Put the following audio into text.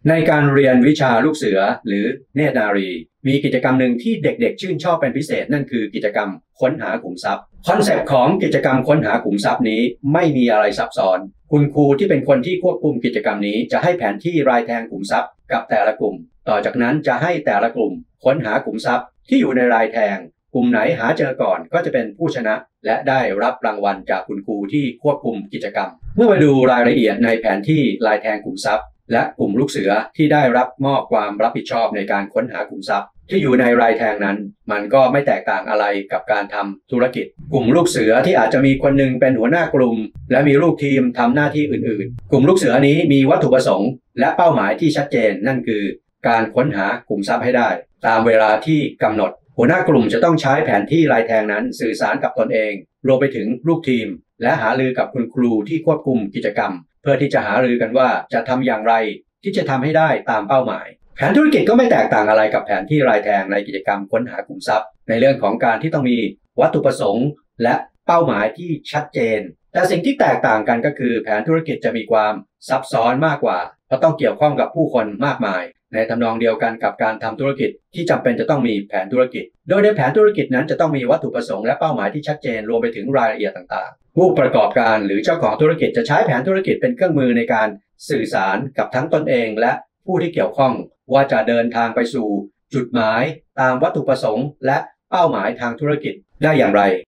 ในการเรียนวิชาลูกเสือหรือเนตรนารีมีกิจกรรมหนึ่งที่เด็กๆชื่นชอบเป็นพิเศษนั่นคือกิจกรรมค้นหาขุมทรัพย์คอนเซปต์ของกิจกรรมค้นหาขุมทรัพย์นี้ไม่มีอะไรซับซ้อนคุณครูที่เป็นคนที่ควบคุมกิจกรรมนี้จะให้แผนที่รายแทงขุมทรัพย์กับแต่ละกลุ่มต่อจากนั้นจะให้แต่ละกลุ่มค้นหาขุมทรัพย์ที่อยู่ในรายแทงกลุ่มไหนหาเจอก่อนก็จะเป็นผู้ชนะและได้รับรางวัลจากคุณครูที่ควบคุมกิจกรรมเมื่อมาดูรายละเอียดในแผนที่รายแทงขุมทรัพย์และกลุ่มลูกเสือที่ได้รับมอบความรับผิดชอบในการค้นหาขุมทรัพย์ที่อยู่ในรายแทงนั้นมันก็ไม่แตกต่างอะไรกับการทำธุรกิจกลุ่มลูกเสือที่อาจจะมีคนหนึ่งเป็นหัวหน้ากลุ่มและมีลูกทีมทำหน้าที่อื่นๆกลุ่มลูกเสือนี้มีวัตถุประสงค์และเป้าหมายที่ชัดเจนนั่นคือการค้นหาขุมทรัพย์ให้ได้ตามเวลาที่กำหนดหัวหน้ากลุ่มจะต้องใช้แผนที่รายแทงนั้นสื่อสารกับตนเองรวมไปถึงลูกทีมและหารือกับคุณครูที่ควบคุมกิจกรรมเพื่อที่จะหารือกันว่าจะทำอย่างไรที่จะทำให้ได้ตามเป้าหมายแผนธุรกิจก็ไม่แตกต่างอะไรกับแผนที่รายแทงในกิจกรรมค้นหาขุมทรัพย์ในเรื่องของการที่ต้องมีวัตถุประสงค์และเป้าหมายที่ชัดเจนแต่สิ่งที่แตกต่างกันก็คือแผนธุรกิจจะมีความซับซ้อนมากกว่าเพราะต้องเกี่ยวข้องกับผู้คนมากมายในทำนองเดียวกันกับการทำธุรกิจที่จำเป็นจะต้องมีแผนธุรกิจโดยในแผนธุรกิจนั้นจะต้องมีวัตถุประสงค์และเป้าหมายที่ชัดเจนรวมไปถึงรายละเอียดต่างๆผู้ประกอบการหรือเจ้าของธุรกิจจะใช้แผนธุรกิจเป็นเครื่องมือในการสื่อสารกับทั้งตนเองและผู้ที่เกี่ยวข้องว่าจะเดินทางไปสู่จุดหมายตามวัตถุประสงค์และเป้าหมายทางธุรกิจได้อย่างไร